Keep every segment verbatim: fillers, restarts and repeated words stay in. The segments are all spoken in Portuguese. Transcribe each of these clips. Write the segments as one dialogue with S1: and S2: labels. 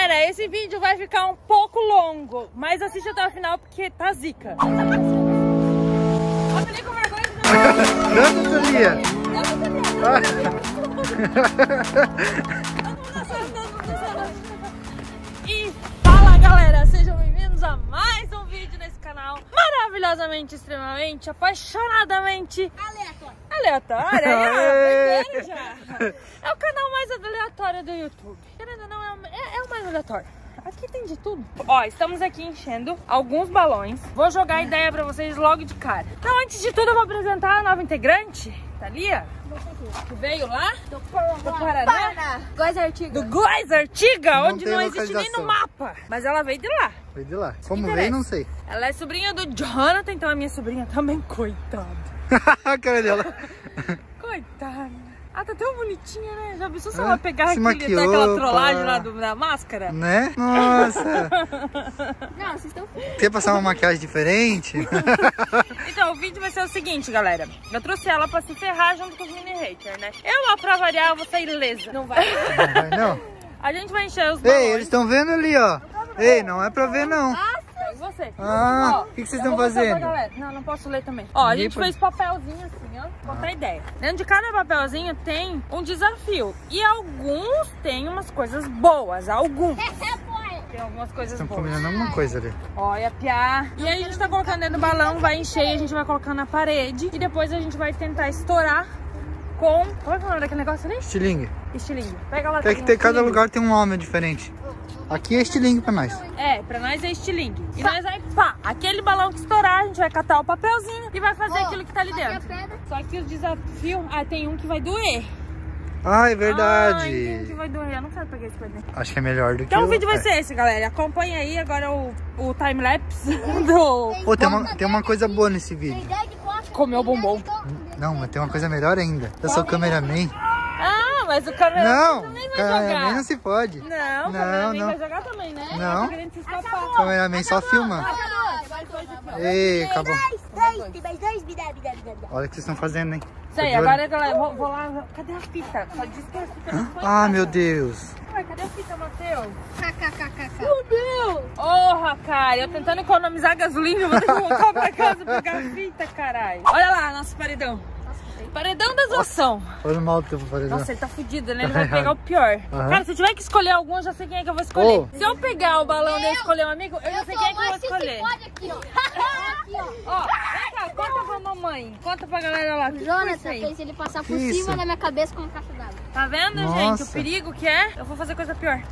S1: Galera, esse vídeo vai ficar um pouco longo, mas assiste até o final porque tá zica. Olha ali com vergonha de não.
S2: Dança, Sonia.
S1: E fala, galera, sejam bem-vindos a mais um vídeo nesse canal maravilhosamente, extremamente, apaixonadamente
S3: aleatório.
S1: Aleatório, é, já. É o canal mais aleatório do YouTube. Querendo ou não, é, é o mais aleatório. Aqui tem de tudo. Ó, estamos aqui enchendo alguns balões. Vou jogar a ideia pra vocês logo de cara. Então, antes de tudo, eu vou apresentar a nova integrante, Thalia, que veio lá do, do Paraná.
S3: Góis Artiga.
S1: Do Góis Artiga,
S2: Não
S1: onde
S2: tem
S1: não existe nem no mapa. Mas ela veio de lá.
S2: Veio de lá. Como veio, não sei.
S1: Ela é sobrinha do Jonathan, então a minha sobrinha também, coitada.
S2: A cara dela.
S1: Coitada. Ah, tá tão bonitinha, né? Já pensou se
S2: É,
S1: ela pegar
S2: se
S1: aquele,
S2: maquiou,
S1: daquela trollagem
S2: pá.
S1: lá do, da máscara?
S2: Né? Nossa.
S3: Não, vocês estão...
S2: Quer passar uma maquiagem diferente?
S1: Então, o vídeo vai ser o seguinte, galera. Eu trouxe ela pra se ferrar junto com os mini haters, né? Eu, lá pra variar, vou sair ilesa. Não vai?
S2: Não vai, não.
S1: A gente vai encher os balões.
S2: Ei, eles estão vendo ali, ó. Ei, não é pra ver, não.
S1: E você?
S2: Ah,
S1: Ó,
S2: o que, que vocês
S1: eu
S2: estão
S1: vou mostrar pra
S2: fazendo?
S1: galera. Não, não posso ler também. Ó, a
S2: Ninguém
S1: gente
S2: pode-
S1: fez papelzinho assim, ó. Pra ter ideia. Dentro de cada papelzinho tem um desafio. E alguns tem umas coisas boas. Alguns. Tem algumas coisas
S2: Estão
S1: boas.
S2: combinando alguma coisa ali.
S1: Olha, piá. E aí a gente tá colocando dentro do balão, vai encher e a gente vai colocar na parede. E depois a gente vai tentar estourar com... Qual é o nome daquele negócio ali?
S2: Estilingue.
S1: Estilingue. Pega lá.
S2: Tem que ter, cada lugar tem um nome diferente. Aqui é estilingue pra nós.
S1: É, pra nós é estilingue. E nós vai, pá, aquele balão que estourar, a gente vai catar o papelzinho e vai fazer aquilo que tá ali dentro. Só que os desafios... Ah, tem um que vai doer.
S2: Ah, é
S1: Ai, tem um que
S2: verdade.
S1: vai doer. Eu não quero pegar esse coisa.
S2: Acho que é melhor do que
S1: Então o vídeo vai
S2: é.
S1: ser esse, galera. Acompanha aí agora o, o time-lapse do...
S2: Pô, tem uma, tem uma coisa boa nesse vídeo.
S1: Comeu bombom.
S2: Não, mas tem uma coisa melhor ainda. Eu sou cameraman.
S1: Ah, mas o cameraman
S2: Não,
S1: também vai
S2: cameraman
S1: jogar.
S2: não se pode.
S1: Não, o
S2: Não,
S1: cameraman
S2: não.
S1: vai jogar também, né?
S2: Não.
S1: Tá querendo se escapar.
S2: Cameraman só filma. Ei, acabou.
S3: Dois, tem mais dois, me dá, me dá, me dá, me dá.
S2: Olha o que vocês estão fazendo, hein?
S1: Isso aí,
S2: Tô de olho.
S1: agora galera, vou, vou lá. Cadê a fita? Só disse que a fita não foi.
S2: Ah, meu Deus.
S1: Ué, cadê a fita, Matheus?
S3: KKKKK.
S1: Meu Deus! Porra, cara, eu tentando economizar gasolina, eu vou ter que voltar pra casa pegar a fita, caralho. Olha lá, nosso paredão. Paredão da zoação.
S2: Olha o mal do teu paredão.
S1: Nossa, ele tá fudido, né? Ele vai pegar o pior.
S2: Aham.
S1: Cara, se eu tiver que escolher algum, eu já sei quem é que eu vou escolher.
S2: Ô.
S1: Se eu pegar o balão dele e escolher um amigo, eu já sei quem é que eu vou escolher.
S3: Aqui, ó. Aqui, ó.
S1: Ó, vem cá, conta pra mamãe. Conta pra galera lá. O que que foi isso
S3: Jonathan
S1: aí?
S3: fez ele passar por
S2: Que
S3: cima
S2: isso?
S3: da minha cabeça com uma caixa d'água.
S1: Tá vendo,
S2: Nossa.
S1: gente? O perigo que é? Eu vou fazer coisa pior.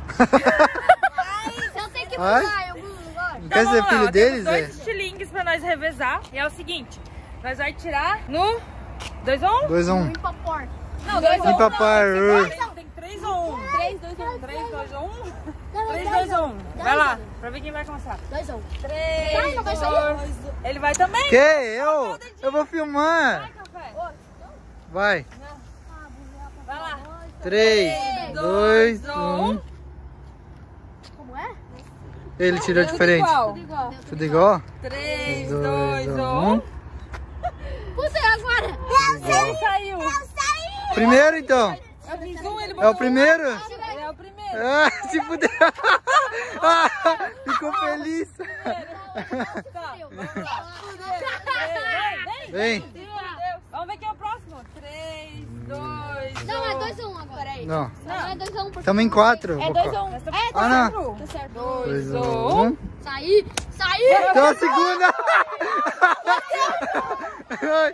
S3: Eu tenho que
S2: Ai.
S3: pular em algum lugar.
S2: Não quer ser
S1: vamos lá,
S2: filho
S1: ó,
S2: deles,
S1: temos
S2: é?
S1: dois estilingues pra nós revezar. E é o seguinte, nós vamos tirar no dois ou um?
S2: Dois a um.
S3: Limpa a porta.
S1: Não, dois ou um.
S2: Limpa
S1: não,
S2: par.
S1: Tem, tem três ou um? três, dois ou um. três, dois ou um? três, dois ou um. Vai lá, pra ver quem vai começar.
S3: Dois ou um.
S1: três,
S3: Ai, não vai sair?
S1: Ele vai também?
S2: Que? Eu? Eu vou filmar.
S1: Vai, café.
S2: Vai.
S1: Vai lá.
S2: Três, dois,
S1: dois,
S2: um.
S3: Como é?
S2: Ele tirou diferente.
S1: Igual.
S3: Igual.
S2: Tudo igual?
S1: três,
S2: Dois,
S1: dois
S2: um.
S1: ou um.
S3: Puta, e agora?
S1: Ele saiu.
S2: Primeiro, então.
S1: Eu fiz um, ele
S2: É
S1: botou
S2: o primeiro?
S1: um. Ele é o primeiro.
S2: Ah, se fuder. Ah, ficou feliz.
S1: Tá. Vem, vem.
S2: Vem.
S1: Vamos ver quem é o próximo. três, dois,
S3: Não, é dois ou um agora.
S2: Não.
S3: Não, é dois ou um. por
S2: Estamos em quatro.
S1: É dois ou um. É,
S2: Ah, não.
S3: Tá certo.
S1: Dois
S2: Dois,
S1: ou um.
S2: um.
S3: Saí! Saí!
S2: Então a segunda. Ai.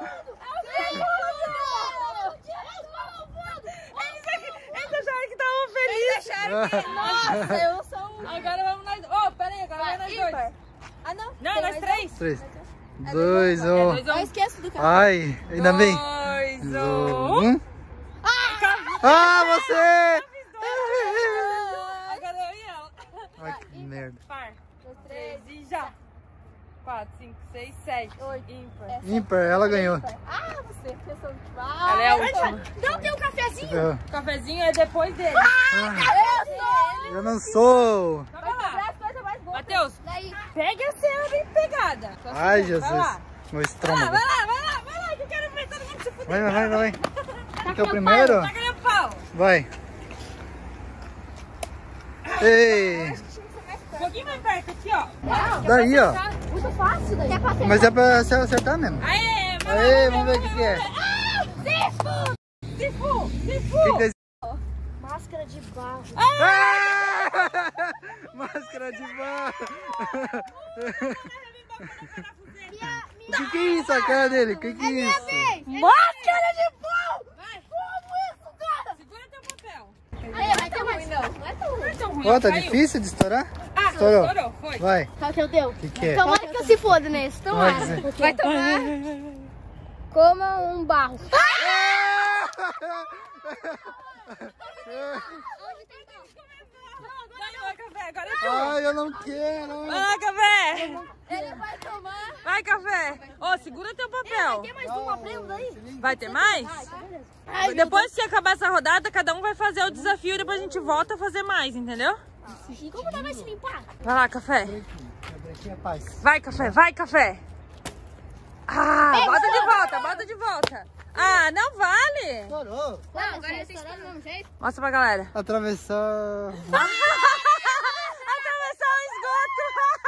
S1: Eles acharam que estavam felizes. Eles acharam que... Nossa, eu sou... Agora vamos nós... Ô, oh, peraí, agora vai nós dois. Ah, não? Não, nós três.
S2: Três. Dois,
S1: É
S2: um.
S1: dois ou
S3: Eu
S1: um.
S3: esqueço do cara.
S2: Ai, ainda bem.
S1: Dois ou um.
S2: Um. Ah, você!
S1: Agora eu e ela.
S2: Ai, que merda.
S1: Par. Três e já. Quatro, cinco, seis, sete. Oito. Ímpar.
S2: Ímpar, ela ganhou.
S3: Ah, você pensou que
S1: Ela é a última.
S3: Não tem um cafezinho?
S2: Eu,
S1: O cafezinho é depois dele.
S2: eu não sou.
S1: Vai lá.
S3: As coisas mais boas.
S1: Matheus,
S3: Daí.
S1: pega a cena bem pegada. Só
S2: Ai,
S1: segura. Vai
S2: Jesus.
S1: lá.
S2: Meu
S1: Vai lá,
S2: estômago.
S1: vai lá, vai lá, vai lá, que eu quero ver todo mundo se fuder.
S2: Vai, vai, vai, vai. Quer o primeiro?
S1: Taca-lhe o pau.
S2: Vai. Ei.
S1: Um pouquinho mais perto aqui, ó.
S2: Daí, ó.
S3: Muito fácil daí.
S2: Mas é pra acertar mesmo.
S1: Aê,
S2: Aê, vamos ver o que, que é.
S3: Sifu!
S1: Sifu, Sifu.
S2: O que, que é isso?
S3: Máscara de barro.
S2: Ah! Máscara de barro. O que, que é isso, a cara dele? O que, que é isso?
S3: Máscara de barro!
S1: Vai.
S3: Como isso, cara?
S1: Segura teu papel.
S3: Aí, vai ter mais não. Não é tão ruim.
S1: Não é tão ruim,
S2: Ó, tá
S1: caiu.
S2: difícil de estourar?
S1: Ah,
S2: Estourou.
S1: estourou, foi.
S2: Vai.
S3: Qual que é o teu?
S2: O que, que é?
S3: Tomara que eu se foda nesse. Tomara.
S2: Vai dizer.
S3: Vai tomar. Coma um barro.
S1: Onde tem Vai lá, Café, agora é tu.
S2: Ai, eu não quero.
S1: Vai lá, Café.
S3: Ele vai tomar.
S1: Vai, Café. Ó, segura teu papel.
S3: Tem mais uma prenda aí?
S1: Vai ter mais?
S3: Ai,
S1: Depois que acabar essa rodada, cada um vai fazer o desafio e depois a gente volta a fazer mais, entendeu?
S3: E como dá mais se limpar?
S1: Vai lá, Café.
S2: Aqui é paz.
S1: Vai, Café, vai, Café. Ah, bota de volta, bota de volta. Ah, não vale.
S2: Estourou.
S3: Não, agora eu tenho que do mesmo jeito.
S1: Mostra pra galera.
S2: Atravessar.
S1: Atravessar o esgoto.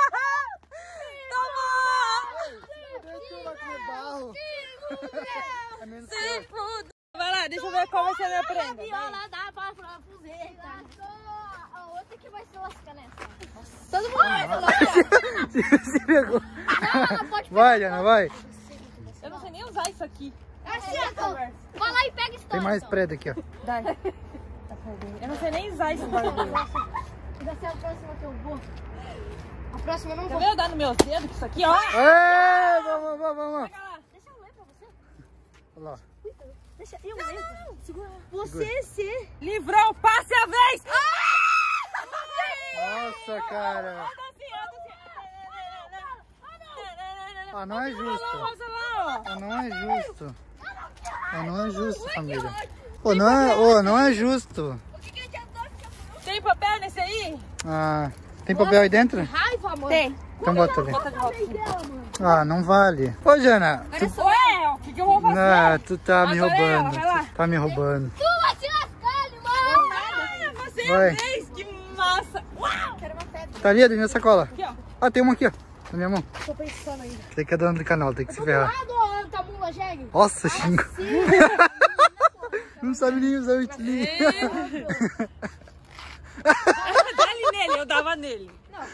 S1: Tomou. Se fuda. Vai lá, deixa eu ver qual vai ser a minha prenda. Vai.
S3: Viola dá pra fuzeta. A outra que vai ser lasca nessa. Todo mundo vai falar.
S2: Se pegou.
S3: Não, pode pegar.
S2: Vai, Diana, vai.
S1: Eu não sei nem usar isso aqui.
S3: Assim, então. Vai lá e pega a história.
S2: Tem mais
S3: então.
S2: preda aqui, ó.
S1: Dai. Eu não sei nem usar isso bagulho.
S3: Vai ser a próxima que eu vou. A próxima eu não
S1: Quer
S3: vou.
S1: ver eu dar nos meus dedos com isso aqui, ó?
S2: Ê, vamos, vamos, vamos.
S1: Pega lá.
S3: Deixa eu ler pra você.
S2: Olha lá.
S3: Deixa eu ler. Não, segura.
S1: Você se livrou, passe a vez!
S2: Nossa, cara. Ah, não é justo. Ah, não é justo. Ah, não é justo, família. Pô, não é, oh, não é justo.
S1: Tem papel nesse aí?
S2: Ah, tem papel aí dentro?
S3: Raiva, mano.
S1: Tem.
S2: Então bota ali.
S1: Bota de volta.
S2: Ah, não vale. Ô, Jana, tu,
S1: Ué, o que, que eu vou fazer?
S2: não, tu tá me
S1: Agora é ela,
S2: roubando.
S1: vai lá.
S2: Tu tá me roubando.
S3: Tu vai se lascar, irmão.
S1: Ah, você é
S2: Vai.
S1: a vez, que massa! Uau!
S3: Quero uma pedra.
S2: Tá ali, dentro da sacola.
S1: Aqui, ó.
S2: Ah, tem uma aqui, ó. Na minha mão.
S3: Tô pensando ainda.
S2: Tem que é dono do canal, tem que se ferrar.
S3: Cuidado, Camula, jegue.
S2: Nossa, xingo. Não sabe nem usar o estilinho.
S1: Dá-lhe nele, eu dava nele.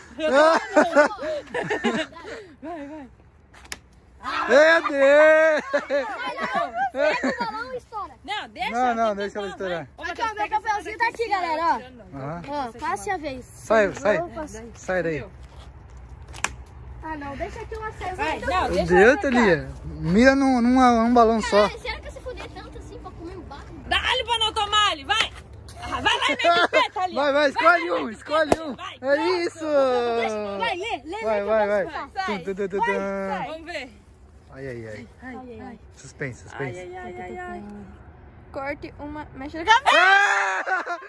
S1: Vai, vai.
S2: Meu Deus!
S3: Pega o balão e estoura.
S1: Não, deixa.
S2: Não, não,
S1: tem
S2: deixa ela
S1: que
S2: estourar.
S1: Ô,
S3: Aqui,
S1: Matheus,
S3: ó, meu
S1: pega essa
S3: papelzinho tá
S1: daqui
S3: aqui, galera, ó.
S2: Aham.
S3: Ó, passe a vez.
S2: Sai, sai.
S3: Vou passar.
S2: Sai daí.
S3: Ah, não, deixa que eu acesso.
S1: Vai,
S3: Então.
S1: não,
S2: Meu
S1: deixa
S2: Deus,
S1: ela pra cá.
S2: Thalia. Mira num, numa, num balão só.
S3: Caralho, será que eu se fuder tanto assim pra comer um barro?
S1: Dá-lhe pra não tomar ali, vai. Ah, vai lá e mete o pé, tá ali.
S2: Vai, vai, escolhe um, escolhe um.
S1: vai.
S2: É isso!
S3: Vai, lê, lê,
S2: Vai,
S3: lê.
S2: vai, vai.
S1: Sai.
S2: Tum, tum, tum, tum, tum.
S1: Vamos ver.
S2: Ai, ai, ai.
S3: Ai, ai.
S2: Suspense,
S1: Ai,
S2: suspense.
S1: ai, ai, ai, ai.
S3: Corte uma mecha de cabelo.
S2: Ah!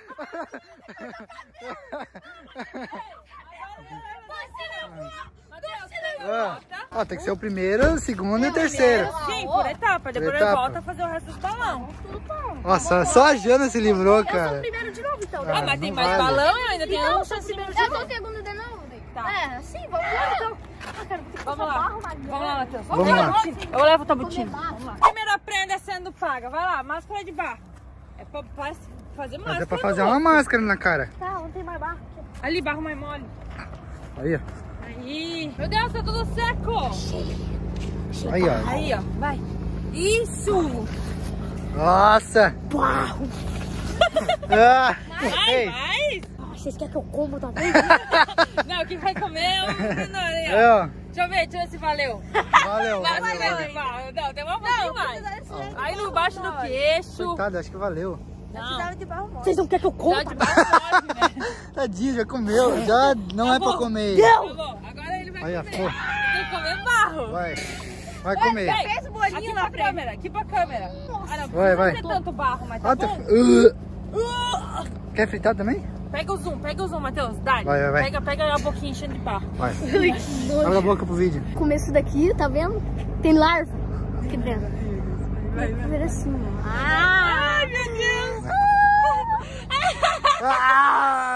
S2: Ah, ó, tem que ser o primeiro, o segundo e o terceiro.
S1: Sim, por etapa. Depois
S2: etapa.
S1: ele volta a fazer o resto dos balão.
S2: Nossa, só a Jana se livrou,
S3: Eu sou o
S2: cara.
S3: primeiro de novo, então.
S2: Ah,
S1: Ah, mas tem
S2: não
S1: mais
S2: vale.
S1: balão e eu ainda tenho
S3: Então,
S1: um
S3: eu sou o
S1: chance
S3: primeiro
S1: de
S3: de
S1: novo.
S3: novo. Eu sou o segundo de novo.
S1: Tá.
S3: É, sim, vamos lá, então. Ah, cara, vou ter que
S1: Vamos
S3: passar
S1: lá.
S3: barro, Maria.
S1: Vamos lá, Matheus.
S2: Vamos lá.
S1: Eu levo o tabutinho. Vamos lá. Primeira prenda sendo paga. Vai lá, máscara de barro. É pra, pra fazer máscara.
S2: Mas é pra
S1: no
S2: fazer uma
S1: rosto.
S2: máscara na cara.
S3: Tá, não tem mais barro.
S1: Ali, barro mais mole.
S2: Aí, ó.
S1: Aí. Meu Deus, tá tudo seco.
S2: Aí, ó.
S1: Aí, ó. Vai. Isso.
S2: Nossa! Ah,
S1: Vai,
S2: ei,
S1: vai.
S3: Ah, vocês querem que eu como também?
S1: Não, quem vai comer é o menor aí, ó.
S2: é, ó.
S1: Deixa eu ver, deixa eu ver se valeu.
S2: Valeu,
S1: Máscara
S2: valeu,
S1: de
S2: valeu.
S1: barro. Não, tem uma pouquinho mais. Aí no baixo do queixo.
S2: Coitado, acho que valeu.
S1: Não,
S3: de barro Vocês não querem que eu
S1: já
S3: coma?
S1: de barro pode, né?
S2: Tadinho, já comeu. Já não é pra comer.
S1: Tá bom, agora ele vai
S2: Olha,
S1: comer.
S2: pô.
S1: Tem que comer barro.
S2: Vai. Vai comer.
S1: Vai,
S3: Fez o bolinho
S1: aqui
S3: na
S1: pra
S3: frente.
S1: câmera, aqui pra câmera. Ah, não,
S2: Vai, vai.
S1: não ter tanto barro, mas tá
S2: Ah, tá-
S1: bom?
S2: Uh,
S1: Uh!
S2: Quer fritar também?
S1: Pega o zoom, pega o zoom, Matheus. Dá.
S2: Vai, vai, vai.
S1: Pega, pega a boquinha enchendo de barro.
S2: Vai. Abre a boca pro vídeo.
S3: Começo daqui, tá vendo? Tem larva aqui dentro. Vai ver assim, ó.
S1: Ai, meu Deus.
S2: Ah!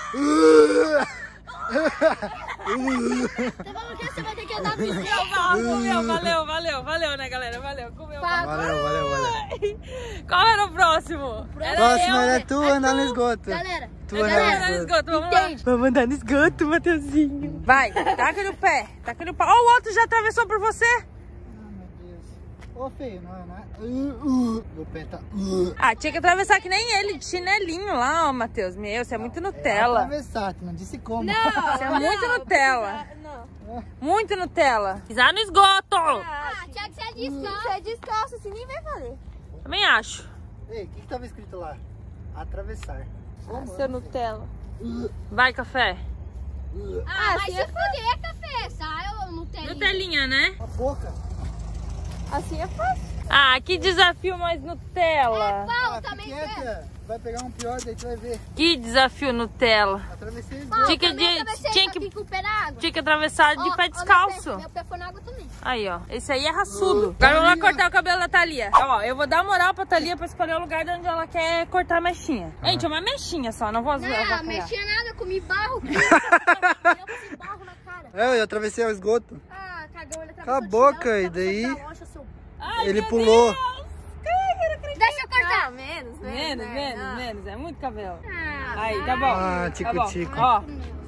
S3: Você falou que você vai ter que andar de
S1: Comeu, valeu, valeu, valeu, né, galera? Valeu, comeu.
S2: Valeu, valeu, valeu.
S1: Qual era o próximo? Era
S2: Próximo
S1: eu,
S2: era
S1: né?
S2: tu andar no esgoto.
S3: Galera,
S2: Tu
S1: Galera,
S2: andar
S1: andar
S2: no
S1: no
S2: esgoto.
S1: esgoto, vamos lá.
S3: Entende?
S1: Vamos andar no esgoto, Mateuzinho. Vai, taca no pé, taca no pé. Ó, o outro já atravessou por você.
S2: Ah, meu Deus. Ô, feio, não é, não é? Uh, uh, meu pé tá... Uh.
S1: Ah, tinha que atravessar que nem ele, de chinelinho lá, ó, Matheus. Meu, você é muito Nutella.
S2: Atravessar, tu não disse como.
S1: Você é muito Nutella.
S3: Não.
S1: Muito Nutella. Pisar no esgoto.
S3: Ah, tinha que ser descalço. Você é descalço, assim nem vai valer.
S1: Também acho.
S2: Ei, o que que tava escrito lá? Atravessar. Como?
S1: Seu Nutella. Vai, café.
S3: Ah, mas se fuder, café. Sai, eu não tenho.
S1: Nutelinha, né?
S2: A boca.
S3: Assim é fácil.
S1: Ah, que desafio mais Nutella.
S3: Pau,
S2: Ah,
S3: também
S2: fique
S3: quero.
S2: quieta. Vai pegar um pior, daí tu vai ver.
S1: Que desafio Nutella.
S2: Atravessei o
S3: Pau,
S2: esgoto.
S1: Tinha que-
S3: também atravessei,
S1: tinha
S3: só
S1: que-
S3: que com o pé na água.
S1: Tinha que atravessar de
S3: Ó, ó,
S1: pé
S3: meu
S1: descalço.
S3: pé- Meu pé foi na água também.
S1: Aí, ó. Esse aí é raçudo. Agora vamos lá cortar o cabelo da Thalia. Ó, eu vou dar moral pra Thalia pra escolher o lugar de onde ela quer cortar a mechinha. Gente, é uma mechinha só, não vou
S3: Não,
S1: avacalhar.
S3: mexia nada, comi barro. Eu comi barro na cara.
S2: É, eu atravessei o esgoto.
S3: Ah, cagão, ele
S2: Cala a
S3: atravessou
S2: boca,
S3: chinelo,
S2: e daí?
S3: atravessou a loja, seu-
S1: Ai,
S2: Ele
S1: meu
S2: pulou.
S1: Deus. Ai, eu não acredito.
S3: Deixa eu cortar.
S1: Menos,
S3: menos,
S1: menos, menos. É muito cabelo.
S3: Ah,
S1: Aí, tá bom.
S2: Ah,
S1: Tá
S2: tico,
S1: bom.
S2: tico.
S1: Ó.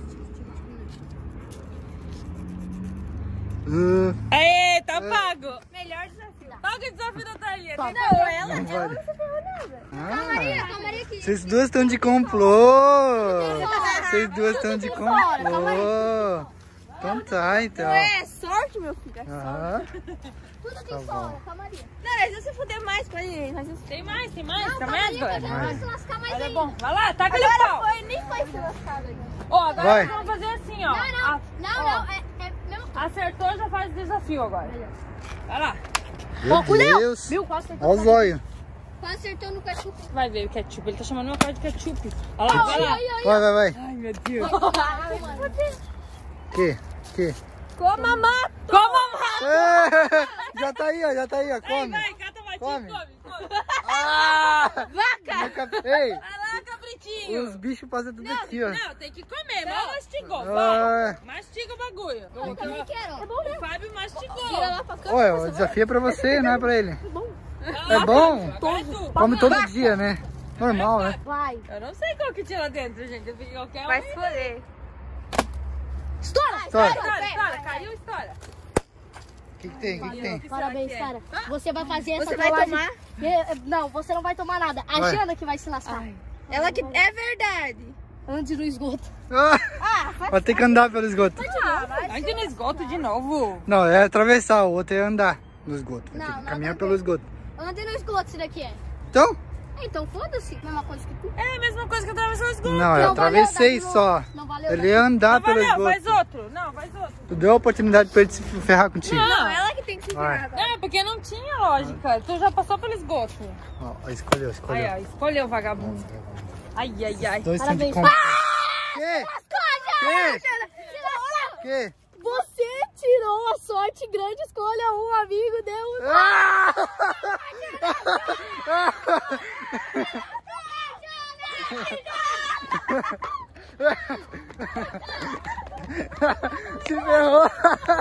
S2: Uh,
S1: Aê, tá pago.
S3: Melhor desafio.
S1: Paga o desafio da Thalia.
S3: Não,
S1: Entendeu?
S3: ela,
S2: não
S3: ela
S2: vale.
S3: não se ferrou nada.
S2: Ah,
S3: Maria, calma Maria aqui.
S2: vocês duas estão de complô. Vocês duas estão de
S3: fora, calma
S2: complô. Então tá, então.
S3: É sorte, meu filho.
S2: Ah,
S3: Tudo aqui
S2: Tá
S3: fora,
S2: bom.
S3: calma Maria.
S1: Não, eles vão se fuder mais com a gente. Tem mais, tem mais. Tá
S3: Calma
S1: mais,
S3: Maria, que a
S1: agora?
S3: gente vai se lascar mais
S1: Mas é
S3: ainda.
S1: bom. Vai lá, taca-lhe o pau.
S3: Foi, nem foi se lascar ainda.
S1: Ó, agora
S2: Vai.
S1: nós vamos fazer assim, ó.
S3: Não, não,
S1: A-
S3: não,
S1: ó,
S3: não, é, é mesmo.
S1: Acertou, já faz o desafio agora. Vai lá.
S2: meu Deus.
S3: Viu? Quase acertou.
S2: Olha os olhos.
S3: Quase acertou no ketchup.
S1: Vai ver o ketchup. Ele tá chamando meu cara de ketchup. Olha lá, vai lá.
S2: Vai, vai, vai.
S1: Ai, meu Deus.
S2: Que? Que?
S1: Coma mato. Coma mato.
S2: É, já tá aí, ó. Já tá aí, ó.
S1: Vai,
S2: Come.
S1: vai, cata matinho,
S2: Come.
S1: come, come.
S2: Ah!
S1: Vaca.
S2: Nunca- Ei,
S1: Vai lá, cabritinho.
S2: os bichos passam tudo
S1: Não,
S2: aqui, ó.
S1: não, tem que comer. Mal mastigou.
S2: Ah.
S1: Vai. Mastiga o bagulho.
S3: Eu também quero. É bom
S1: O Fábio mastigou.
S3: Vira lá pra cá.
S2: Olha, o desafio é pra você, não é pra ele.
S1: Vai
S2: É
S1: lá,
S2: bom.
S1: Fábio, agora é tu.
S2: Come todo dia, né? Normal, né?
S3: Vai.
S1: Eu não sei qual que tinha lá dentro, gente. Eu fiquei qualquer um.
S4: Vai se foder.
S3: Estoura!
S2: Estoura.
S1: História, história. Caiu, história.
S2: O que, que tem? O que, que tem?
S3: Parabéns, cara. Você vai fazer essa
S4: Você vai
S3: trollagem-
S4: tomar?
S3: É, Não, você não vai tomar nada. A
S2: Vai.
S3: Jana que vai se lascar.
S4: Ela que é verdade.
S3: Ande no esgoto.
S2: Ah, vai ter que andar pelo esgoto.
S1: Vai no esgoto de novo.
S2: Não, é atravessar, o outro é andar no esgoto. Vai
S3: Não,
S2: ter que
S3: nada
S2: caminhar
S3: a
S2: pelo
S3: ver.
S2: esgoto.
S3: Ande no esgoto, isso daqui é.
S2: Então?
S3: Então foda-se. Mesma coisa que tu.
S1: É a mesma coisa que atravessar o esgoto.
S2: Não, eu
S3: Não valeu
S2: atravessei
S3: dar de
S2: só.
S3: novo. Não valeu
S2: Ele
S3: dar.
S2: ia andar
S1: Não
S2: pelo
S1: valeu, faz
S2: esgoto.
S1: outro. Não, faz outro.
S2: Tu deu a oportunidade pra ele se ferrar contigo.
S1: Não,
S4: Ela que tem que se
S2: Vai.
S4: virar agora.
S1: É, porque não tinha lógica. Tu já passou pelo esgoto.
S2: Ó, ó, escolheu,
S1: Aí,
S2: escolheu.
S1: ó, escolheu o vagabundo. Ai, ai, ai.
S2: Dois estão de
S3: Parabéns.
S2: complô. Que? Que? Que?
S3: Você tirou a sorte grande, escolha um amigo, deu.
S2: Ah! Se ferrou.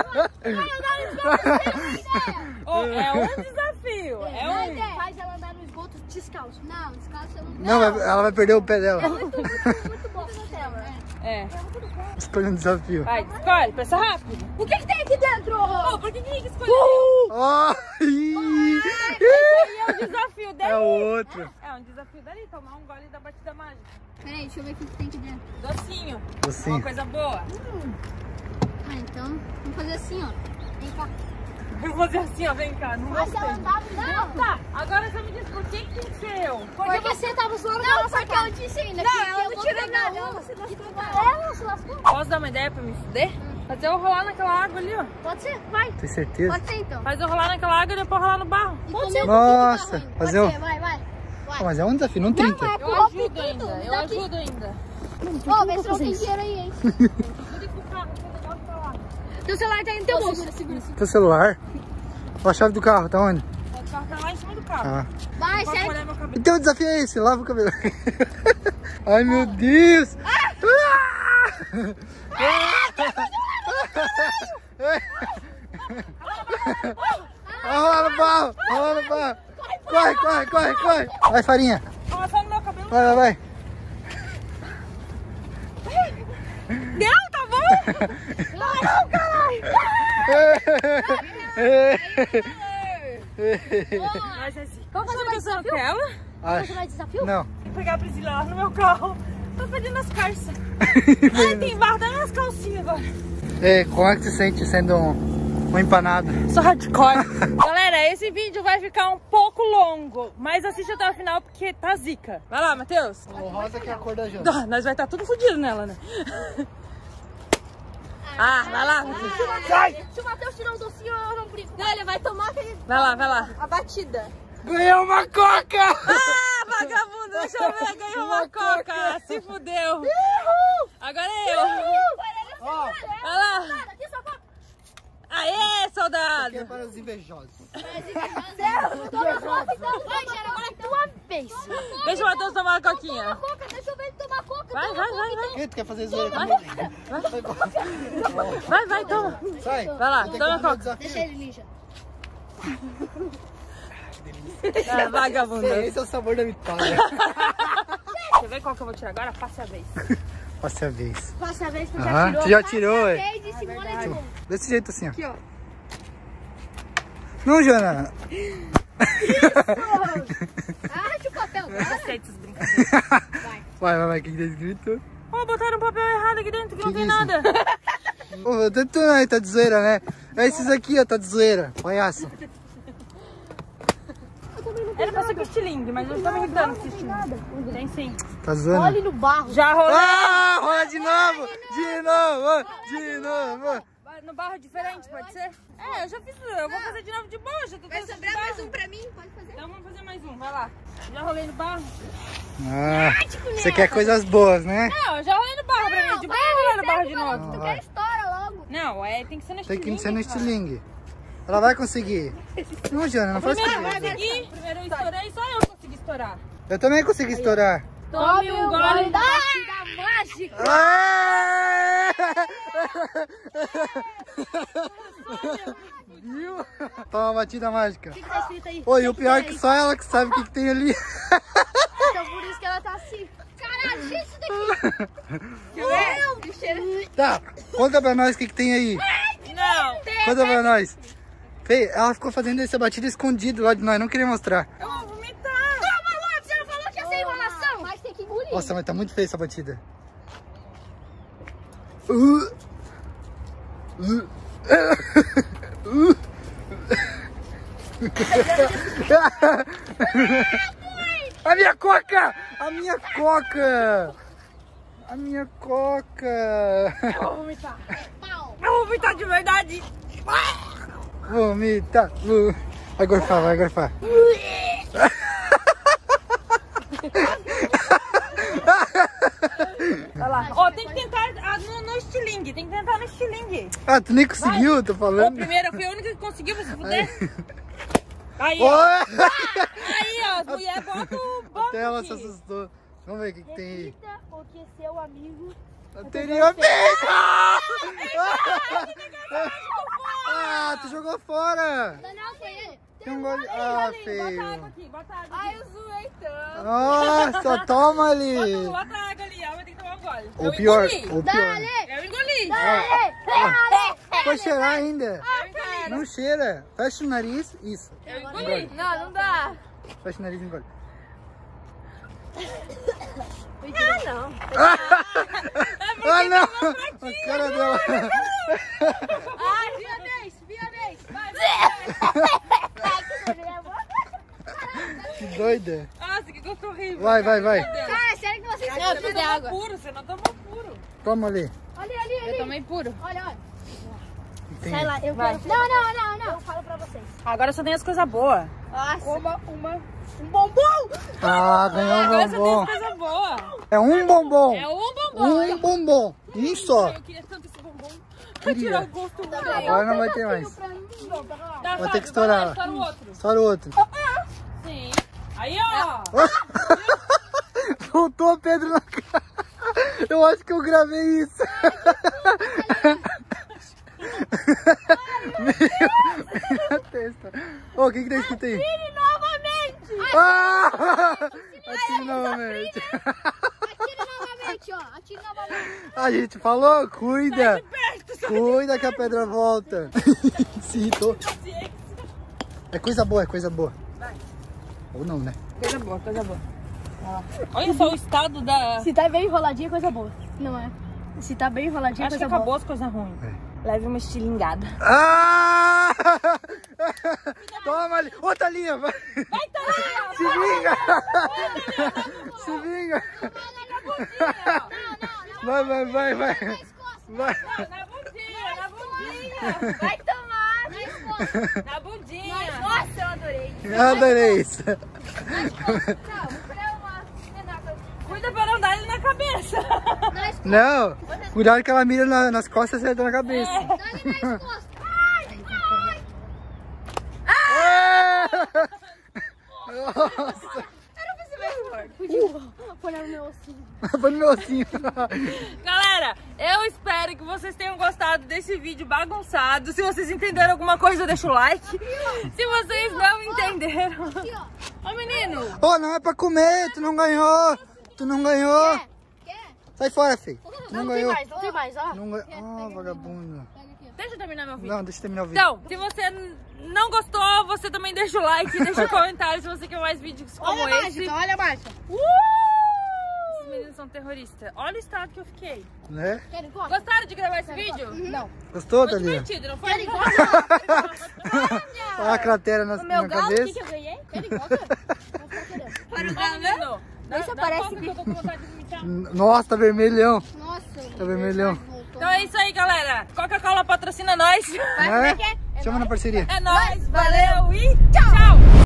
S1: Ô, é um desafio. É um.
S3: Faz ela andar no esgoto descalço. Não, descalço eu não.
S2: Não, vai- ela vai perder o pé dela.
S3: Muito, muito, muito bom pra tela.
S1: É.
S2: Escolhe um desafio.
S1: Vai, escolhe. Pensa rápido.
S3: O que, que tem aqui dentro?
S1: Ô, por que que tem que escolher?
S2: Oh, ih,
S1: Esse aí é o desafio dele.
S2: é o outro.
S1: É um desafio dali, tomar um gole da batida mágica.
S3: Peraí, deixa eu ver o que, que tem aqui dentro.
S1: Docinho.
S2: Docinho.
S1: Uma coisa boa.
S3: Ah, então, vamos fazer assim, ó. Vem cá.
S1: Vou fazer assim, ó. Vem cá. Não
S3: Faz
S1: gostei.
S3: ela andar no esgoto.
S1: Tá, agora você me diz por que que tem que ser eu?
S3: Porque você tava zoando com a nossa cara. Não, porque eu disse ainda
S4: Não,
S3: que
S4: ela
S3: eu
S4: não
S3: vou
S4: tirou
S3: pegar
S4: nada,
S3: um.
S4: ela se lascou.
S3: Ela se lascou?
S1: Posso dar uma ideia pra me fuder? Fazer eu rolar naquela água ali, ó.
S3: Pode ser, vai.
S2: Tem certeza?
S3: Pode ser então.
S1: Faz eu rolar naquela água e depois rolar no barro.
S3: E
S1: Pode
S3: comer
S1: ser.
S3: um pouquinho de
S2: Nossa,
S3: barro ainda.
S2: fazer
S3: Pode
S2: o-
S3: ser, vai, vai.
S2: Ah, mas é um desafio, não trinta.
S3: Não, é
S1: Eu
S3: pro
S1: ajudo
S3: tudo.
S1: ainda.
S3: Me
S1: Eu
S3: dá aqui.
S1: ajudo ainda.
S3: Ô, vê se não tem dinheiro aí, hein.
S1: Segura com o carro, com o negócio pra lá.
S3: Teu celular tá aí no teu bolso. Segura, segura, segura.
S2: Teu celular? Ó, a chave do carro, tá onde?
S1: O carro tá lá em cima do carro.
S2: Ah.
S3: Vai,
S1: Pode
S3: segue.
S1: molhar meu cabelo.
S2: Então o desafio é esse, lava o cabelo. Ai, meu Deus. Rola no barro, rola no barro. Corre, corre, corre, corre. Vai, Farinha.
S1: Olha só no meu cabelo.
S2: Vai, vai, vai.
S1: Não, tá bom? Não, caralho. Mas assim, vamos fazer mais desafio? Aquela?
S3: Vamos fazer mais desafio?
S2: Não.
S1: Vou pegar a Priscila lá no meu carro. Tô pedindo as calças. Ai, tem barro até nas calcinhas agora.
S2: É, como é que se sente sendo um, um empanado?
S1: Sou hardcore. Galera, esse vídeo vai ficar um pouco longo, mas assiste até o final porque tá zica. Vai lá, Matheus.
S2: O rosa que é a cor da janta.
S1: Ah, nós vai estar tudo fodido nela, né? Ah, vai lá.
S3: Sai! Se o Matheus tirar um docinho, eu não brinco. Não, ele vai tomar aquele...
S1: Vai lá, vai lá.
S3: a batida.
S2: Ganhou uma coca!
S1: Ah, vagabundo, deixa eu ver. Ganhou uma coca. Se fudeu. Agora é eu.
S2: Ó,
S1: Vai lá.
S3: Aqui, só coca.
S1: Aê, soldado.
S2: aqui é para os invejosos.
S3: Toma coca, então. Vai, Gera, agora é tua vez.
S1: Deixa o Matheus tomar a coquinha.
S3: Toma coca, deixa eu ver ele tomar coca.
S1: Vai, vai, vai, vai.
S2: Quem tu quer fazer zoeira comigo?
S1: Vai, vai, toma.
S2: Sai.
S1: Vai lá,
S2: Tem que
S1: toma a
S2: fazer o
S1: coca.
S2: desafio.
S3: Deixa ele, ninja.
S1: Ah, vagabundo.
S2: Esse é o sabor da vitória.
S1: Quer ver qual que eu vou tirar agora? Passe a vez.
S2: Passe a vez.
S3: Passa a vez que tu
S2: Aham,
S3: já tirou.
S2: tu já tirou,
S3: Passa a
S2: é.
S3: vez de Simone de novo.
S2: Desse jeito assim, ó.
S3: Aqui, ó.
S2: Não, Jana.
S3: Arrate o papel,
S1: Eu
S3: cara.
S1: aceito os brincadeiros.
S2: Vai, vai, vai. O que que tá escrito?
S1: Ó, botaram um papel errado aqui dentro que,
S2: Que
S1: não tem
S2: que é isso?
S1: nada.
S2: Ô, até tu aí tá de zoeira, né? É esses aqui, ó, tá de zoeira. Palhaço.
S1: Era pra ser com estilingue, mas eu tô me irritando com estilingue. Tem sim.
S2: Tá zoando?
S3: Olhe no barro.
S1: Já rolou.
S2: Ah, rola de novo! De novo! De novo!
S1: No barro diferente, pode ser? É, eu já fiz. Eu vou fazer de novo de boa. Já tô
S3: Vai sobrar mais um pra mim? Pode fazer.
S1: Então vamos fazer mais um, vai lá. Já rolei no barro?
S2: Ah, você quer coisas boas, né?
S1: Não, eu já rolei no barro pra mim. De boa eu rolei no barro de novo.
S3: Tu
S2: vai.
S3: quer história logo.
S1: Não, é, tem que ser no
S2: Tem
S1: estilingue.
S2: que ser no
S1: cara.
S2: estilingue. Ela vai conseguir. Não, Jana, não faz
S1: Primeiro eu
S2: comigo.
S1: consegui. Primeiro eu estourei, só eu consegui estourar.
S2: Eu também consegui estourar.
S1: Tome um gole
S3: da batida mágica.
S2: Ah! Viu? Toma a batida mágica.
S3: O que que tá escrito aí?
S2: Oi, o pior é que só ela que sabe o que, que tem ali.
S3: Então por isso que ela tá assim. Caralho, tira isso daqui. Não, que cheiro.
S2: Tá, conta pra nós o que, que tem aí.
S1: Não.
S2: Conta pra nós. Fê, ela ficou fazendo essa batida escondida lá de nós, não queria mostrar.
S1: Eu vou vomitar.
S3: Toma logo, você não falou que ia ser enrolação. Mas tem que engolir.
S2: Nossa, mas tá muito feia essa batida. Uh. Uh. Uh. A minha coca! A minha coca! A minha coca!
S1: Eu vou vomitar.
S3: Pau.
S1: Eu vou vomitar de verdade.
S2: Vomita! Uh. Vai gorfar, vai gorfar.
S1: Vai lá. Ó, tem que tentar ah, no, no estilingue. Tem que tentar no estilingue.
S2: Ah, tu nem conseguiu, tô
S1: Ó,
S2: falando.
S1: primeiro, eu fui a única que conseguiu, você fuder. Aí,
S2: Ô!
S1: ó. Aí, ó. As mulheres botam o banco
S2: Até ela
S1: aqui.
S2: se assustou. Vamos ver o que, que tem aí.
S3: Repita o que seu amigo...
S2: Anterior vez! Ah, tu jogou fora!
S3: Não, foi ele.
S2: Tem um gole. Ah,
S1: Bota
S2: feio.
S1: água aqui, bota água
S3: Ai,
S1: aqui.
S3: eu zoei tanto.
S2: Nossa, toma ali!
S1: Bota, bota água ali, ó. Vai ter que tomar um gole.
S2: O
S1: Eu
S2: pior,
S1: engoli.
S2: o pior.
S3: Dale,
S1: Eu engoli.
S3: dale, dale.
S2: Foi cheirar ainda.
S1: Eu engoli.
S2: Não cheira. Fecha o nariz, isso.
S1: Eu engoli.
S3: Não, não dá.
S2: Fecha o nariz e engole.
S3: Ah, não.
S2: Ah, não! A cara dela.
S3: Ai, minha vez, minha vez. Vai, vai.
S2: Que doida.
S1: Nossa, que gosto horrível.
S2: Vai, vai, vai.
S3: Cara, sério que vocês
S1: Não,
S3: não
S1: você
S3: beber
S1: tomou
S3: água?
S1: puro, você não tomou puro.
S2: Toma ali.
S3: Olha ali, ali.
S1: Eu tomei puro.
S3: Olha, olha.
S2: Tem.
S3: Sai lá, eu
S1: Vai.
S3: quero... Não, não, não, não. Eu falo pra vocês.
S1: Agora só tem as coisas boas.
S3: Nossa.
S1: Uma, uma, um bombom.
S2: Ah, ganhou um
S1: Agora só tem
S2: bombom.
S1: as coisas boas.
S2: É um bombom.
S1: É um bombom.
S2: Um bombom. Um só.
S1: Eu queria tanto esse bombom. Pra
S2: Queria.
S1: tirar o gosto ruim.
S2: Agora não vai ter mais.
S1: Tá,
S2: Vou ter
S1: Fábio,
S2: que estourar.
S1: vai lá, estoura o outro.
S2: Estoura o outro.
S1: Sim. Aí, ó.
S2: Voltou o Pedro na cara. Eu acho que eu gravei isso. Minha testa. Ô, o que que tá escrito aí?
S3: Atire novamente!
S2: Ah! Atire novamente.
S3: Atire novamente, ó. Atire novamente.
S2: A gente falou, cuida. Cuida que a pedra volta. Se irritou. É coisa boa, é coisa boa.
S1: Vai.
S2: Ou não, né?
S1: Coisa boa, coisa boa. Olha só o estado da...
S3: Se tá bem enroladinho, é coisa boa. Não é? Se tá bem enroladinho, é
S1: Acho que
S3: coisa
S1: acabou
S3: boa.
S1: as coisas ruins.
S2: É.
S1: Leve uma estilingada.
S2: Ah! Toma ali. Outra linha, vai.
S1: Vai, Thalia!
S2: Se vinga. Se vinga. Vai, vai, vai, vai. Vai.
S1: Na bundinha, na bundinha. Vai tomar. Na bundinha.
S3: Nossa, eu adorei.
S2: Adorei isso.
S1: Cuida para não dar ele na cabeça.
S2: Não, cuidado que ela mira na, nas costas e acerta na cabeça.
S3: Dá-lhe nas costas. Ai, ai.
S2: Nossa.
S1: Era pra ser mais forte.
S3: Põe no meu ossinho.
S2: Põe no meu ossinho.
S1: Galera, eu espero que vocês tenham gostado desse vídeo bagunçado. Se vocês entenderam alguma coisa, deixa o like. Se vocês não entenderam... Ô, menino!
S2: Ô, oh, não é pra comer, tu não ganhou. Tu não ganhou.
S3: Quer?
S2: Sai fora, filho. Tu não
S3: Não tem
S2: ganhou.
S3: mais, não tem mais, ó.
S2: Não ganhou. Ah, vagabundo.
S1: Deixa eu terminar meu vídeo.
S2: Não, deixa eu terminar o vídeo.
S1: Então, se você não gostou, você também deixa o like, deixa um comentário se você quer mais vídeos como
S3: Olha a
S1: esse.
S3: mágica, olha a mágica.
S1: Uh! Esses meninos são terroristas. Olha o estado que eu fiquei.
S2: Né?
S3: Querem coca?
S1: Gostaram de gravar esse vídeo?
S3: Não.
S2: Gostou,
S1: Foi
S2: Thalia?
S1: divertido, não foi?
S3: Querem coca?
S2: Olha a cratera na,
S3: No meu
S2: na
S3: galo, o que,
S2: cabeça.
S3: que eu ganhei? Querem coca? Vou ficar querendo.
S1: Ô, menino, dá,
S3: Deixa
S1: dá
S3: aparece
S1: coca que eu tô com vontade de vomitar.
S2: Nossa, tá vermelhão.
S3: Nossa,
S2: Tá vermelhão.
S1: Então é isso aí, galera. Coca-Cola patrocina nós.
S2: Né? Chama na parceria.
S1: É nóis, valeu e tchau!